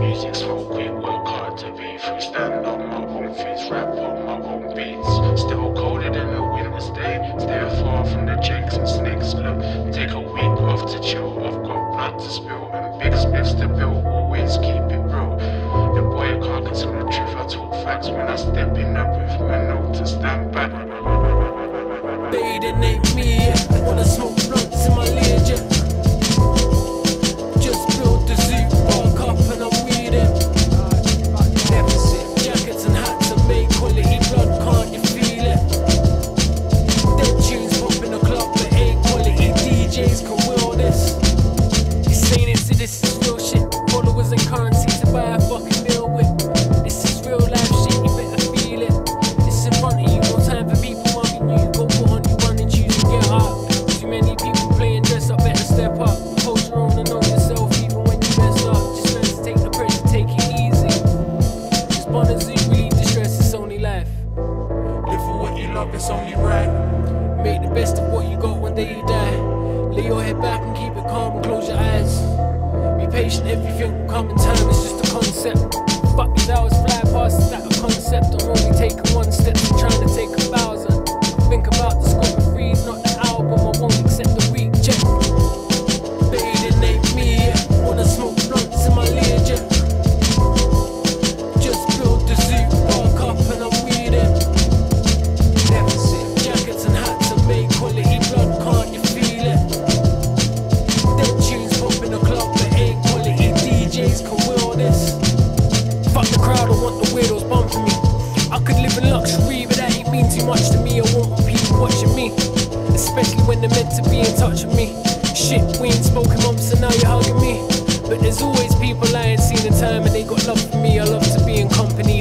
music so quick, work hard to be free. Stand on my own feet, rap on my own beats. Still colder than a winter's day. Stay far from the jakes and snakes. Look, take a week off to chill. I've got blood to spill and big splits to build. Always keep it real. The boy can't conceal the truth. I talk facts when I step in the booth. Minotaur, stand back. They didn't hate me yet. Wanna smoke blunts in my Learjet. Just build the zoo, walk up and I'm weeding. Deficit jackets and hats and make quality blood, can't you feel it? Dead tunes pop in the club, but A quality DJs can will this. You're saying it, so this is real shit. Followers and currency to buy a fucking meal with. This is real life shit, you better feel it. It's in front of you, no time for people mugging you. Go put on your running shoes and get up. Too many people playing dress up, better step up. Hold your own and know yourself even when you mess up. Just learn to take the pressure, take it easy. Just born a zoo, relieve the stress, it's only life. Live for what you love, it's only right. Make the best of what you got, one day you die. Lay your head back and keep it calm and close your eyes. Be patient, everything will come in time, it's just a concept. Fuck these hours fly past, it's that a concept. I'm only taking one step, I'm trying to take 1,000. Think about the scope of freeze, not the album, I won't accept the weak check. They didn't hate me yet, wanna smoke blunts in my Learjet. Just build the zoo, walk up and I'm weeding. Deficit jackets and hats and make quality blood, can't you feel it? Dead tunes pop in the club, but A quality DJs can will this. Fuck the crowd, I want the weirdos bumping me. I could live in luxury, but that ain't mean too much to me. I want people watching me, especially when they're meant to be in touch with me. Shit, we ain't spoken months and now you're hugging me. But there's always people I ain't seen in time and they got love for me. I love to be in company